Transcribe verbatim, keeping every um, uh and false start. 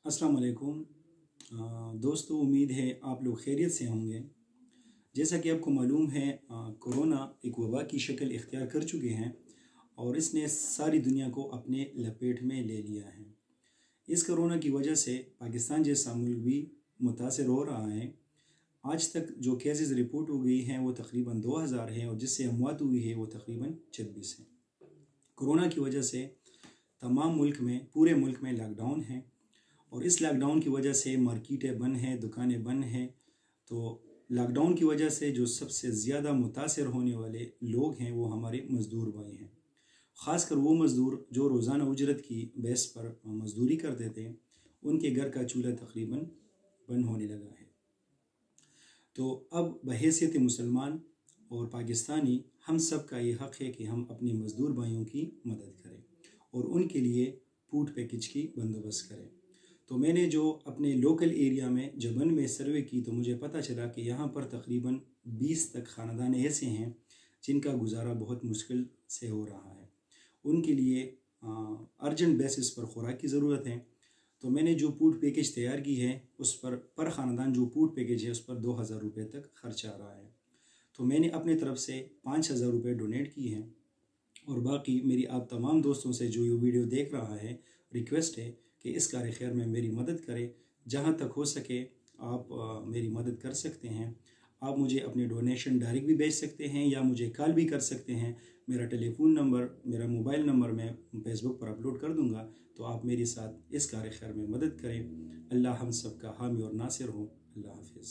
अस्सलाम वालेकुम दोस्तों, उम्मीद है आप लोग खैरियत से होंगे। जैसा कि आपको मालूम है, कोरोना एक वबा की शक्ल इख्तियार कर चुके हैं और इसने सारी दुनिया को अपने लपेट में ले लिया है। इस कोरोना की वजह से पाकिस्तान जैसा मुल्क भी मुतासर हो रहा है। आज तक जो केसेस रिपोर्ट हो गई हैं वो तकरीबन दो हज़ार है और जिससे अमवात हुई है वो तकरीबन छब्बीस है। कोरोना की वजह से तमाम मुल्क में पूरे मुल्क में लॉकडाउन है और इस लॉकडाउन की वजह से मार्केटें बंद हैं, दुकानें बंद हैं। तो लॉकडाउन की वजह से जो सबसे ज़्यादा मुतासर होने वाले लोग हैं वो हमारे मज़दूर भाई हैं। ख़ासकर वो मज़दूर जो रोज़ाना उजरत की बेस पर मज़दूरी करते थे, उनके घर का चूल्हा तकरीबन बंद होने लगा है। तो अब बहैसियत मुसलमान और पाकिस्तानी हम सब का ये हक़ है कि हम अपने मज़दूर भाइयों की मदद करें और उनके लिए फूड पैकेज की बंदोबस्त करें। तो मैंने जो अपने लोकल एरिया में जबन में सर्वे की तो मुझे पता चला कि यहाँ पर तकरीबन बीस तक ख़ानदान ऐसे हैं जिनका गुजारा बहुत मुश्किल से हो रहा है। उनके लिए अर्जेंट बेसिस पर ख़ुराक की ज़रूरत है। तो मैंने जो फूड पैकेज तैयार की है उस पर पर ख़ानदान जो फूड पैकेज है उस पर दो हज़ार रुपये तक खर्च आ रहा है। तो मैंने अपनी तरफ से पाँच हज़ार रुपये डोनेट किए हैं और बाकी मेरी आप तमाम दोस्तों से जो ये वीडियो देख रहा है रिक्वेस्ट है कि इस कार्य खैर में मेरी मदद करें। जहाँ तक हो सके आप आ, मेरी मदद कर सकते हैं। आप मुझे अपने डोनेशन डायरेक्ट भी भेज सकते हैं या मुझे कॉल भी कर सकते हैं। मेरा टेलीफोन नंबर, मेरा मोबाइल नंबर मैं फेसबुक पर अपलोड कर दूंगा। तो आप मेरे साथ इस कार्य खैर में मदद करें। अल्लाह हम सब का हामी और नासिर हो। अल्लाह हाफिज़।